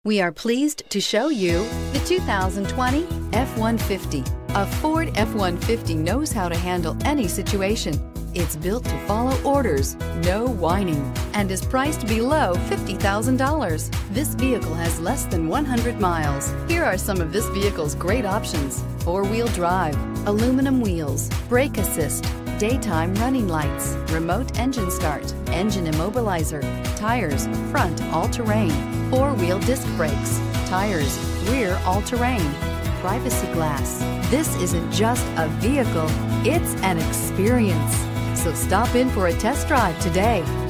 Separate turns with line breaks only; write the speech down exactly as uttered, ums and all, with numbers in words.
We are pleased to show you the two thousand twenty F one fifty. A Ford F one fifty knows how to handle any situation. It's built to follow orders, no whining, and is priced below fifty thousand dollars. This vehicle has less than one hundred miles. Here are some of this vehicle's great options: four-wheel drive, aluminum wheels, brake assist, daytime running lights, remote engine start, engine immobilizer, tires, front all-terrain, four-wheel disc brakes, tires, rear all-terrain, privacy glass. This isn't just a vehicle, it's an experience. So stop in for a test drive today.